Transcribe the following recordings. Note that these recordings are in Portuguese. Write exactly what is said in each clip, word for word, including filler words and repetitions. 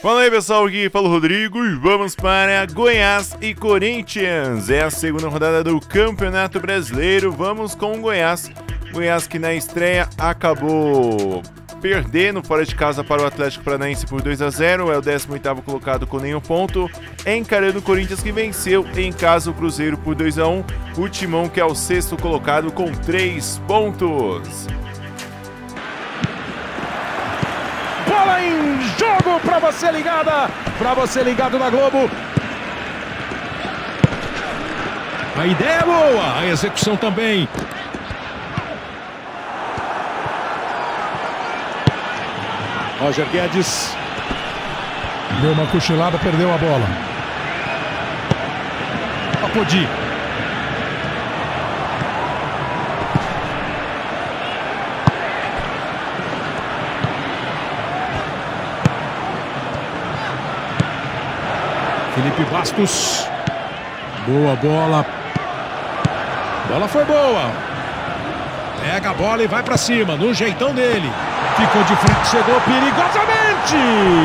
Fala aí pessoal, aqui fala o Rodrigo e vamos para Goiás e Corinthians. É a segunda rodada do Campeonato Brasileiro, vamos com o Goiás. Goiás que na estreia acabou perdendo fora de casa para o Atlético Paranaense por dois a zero, é o décimo oitavo colocado com nenhum ponto, encarando o Corinthians que venceu em casa o Cruzeiro por dois a um, o Timão que é o sexto colocado com três pontos. Bola em jogo para você ligada, para você ligado na Globo. A ideia é boa, a execução também. Roger Guedes. Deu uma cochilada, perdeu a bola. Apodi. Felipe Bastos. Boa bola. Bola foi boa. Pega a bola e vai pra cima, no jeitão dele. Ficou de frente, chegou perigosamente.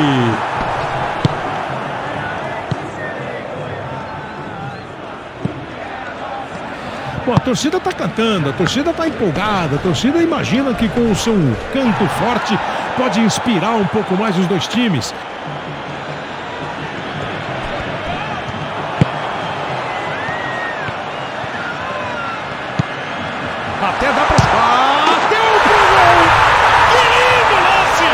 Bom, a torcida tá cantando, a torcida tá empolgada, a torcida imagina que com o seu canto forte pode inspirar um pouco mais os dois times. Até dá pra... Bateu pro gol! Que lindo lance!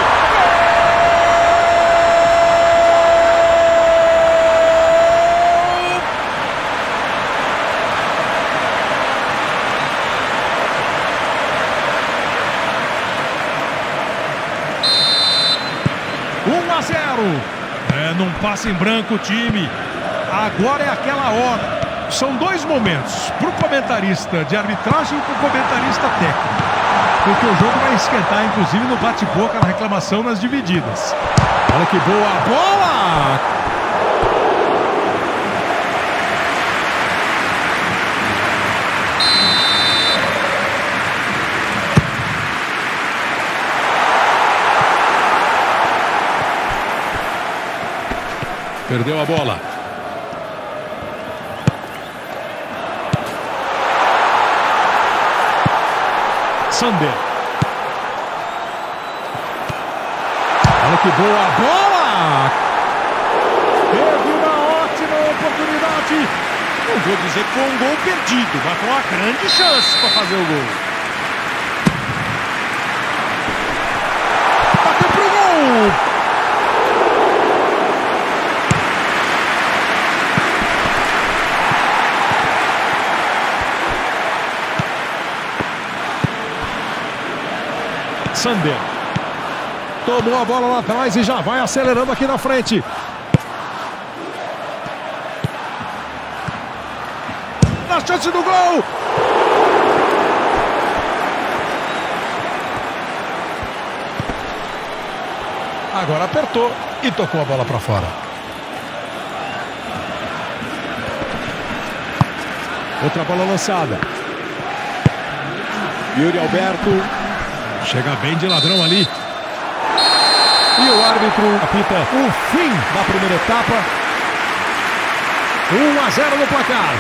Gol! um a zero. É, num passe em branco o time. Agora é aquela hora. São dois momentos, para o comentarista de arbitragem e para o comentarista técnico. Porque o jogo vai esquentar, inclusive, no bate-boca, na reclamação nas divididas. Olha que boa bola! Perdeu a bola. Sander. Olha que boa bola! Teve uma ótima oportunidade. Não vou dizer que foi um gol perdido, mas foi uma grande chance para fazer o gol. Bateu pro gol! Sander. Tomou a bola lá atrás e já vai acelerando aqui na frente. Na chance do gol. Agora apertou e tocou a bola para fora. Outra bola lançada. Yuri Alberto. Chega bem de ladrão ali. E o árbitro apita o fim da primeira etapa. um a zero no placar.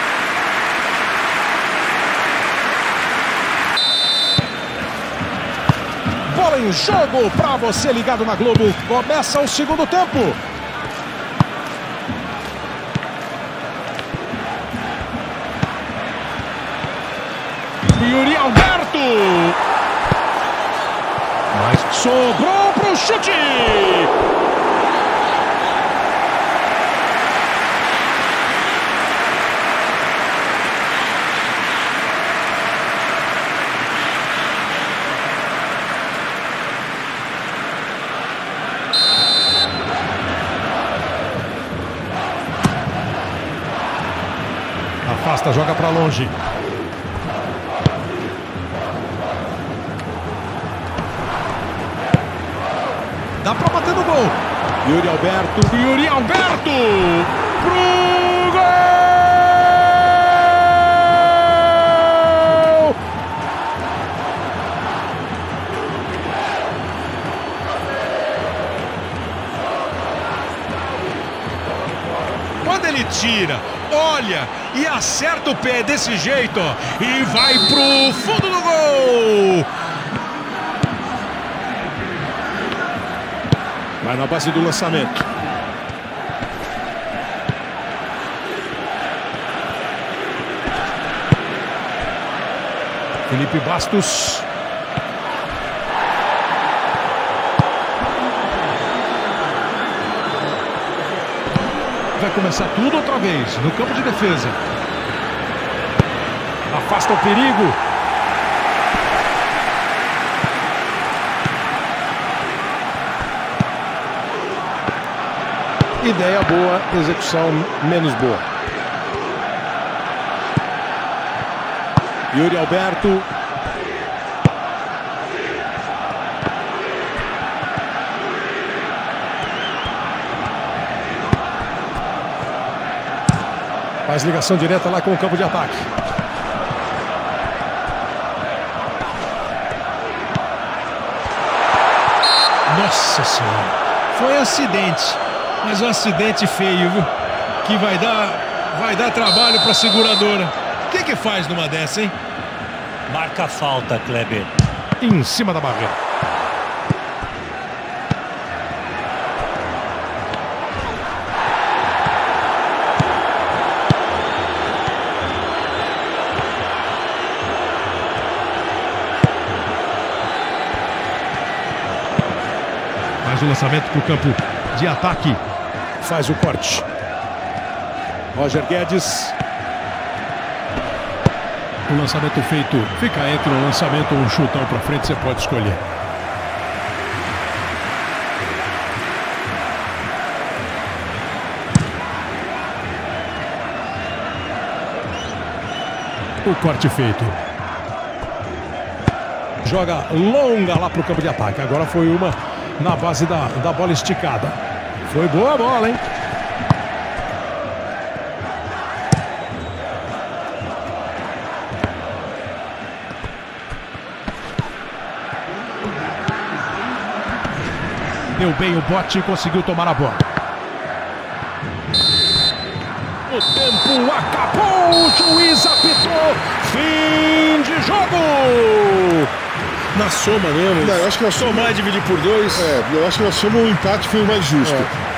Bola em jogo para você ligado na Globo. Começa o segundo tempo. Yuri Alberto. Mas sobrou pro chute! Afasta, joga pra longe. Dá pra bater no gol. Yuri Alberto. Yuri Alberto. Pro gol! ele tira, olha e acerta o pé desse jeito, ó, e vai pro fundo do gol. Vai na base do lançamento. Felipe Bastos. Vai começar tudo outra vez no campo de defesa. Afasta o perigo. Ideia boa, execução menos boa. Yuri Alberto. Faz ligação direta lá com o campo de ataque. Nossa Senhora, foi acidente, mas um acidente feio, viu? Que vai dar, vai dar trabalho para a seguradora. O que que faz numa dessa, hein? Marca a falta, Kleber. Em cima da barreira. Mais um lançamento para o campo de ataque. Faz o corte. Roger Guedes. O lançamento feito. Fica entre um lançamento ou um chutão para frente. Você pode escolher. O corte feito. Joga longa lá para o campo de ataque. Agora foi uma na base da, da bola esticada. Foi boa a bola, hein? Deu bem o bote e conseguiu tomar a bola. O tempo acabou, o juiz apitou. Fim de jogo. Na soma mesmo. Não, eu acho que nós somar e dividir por dois. É, eu acho que na soma o empate foi o mais justo. É.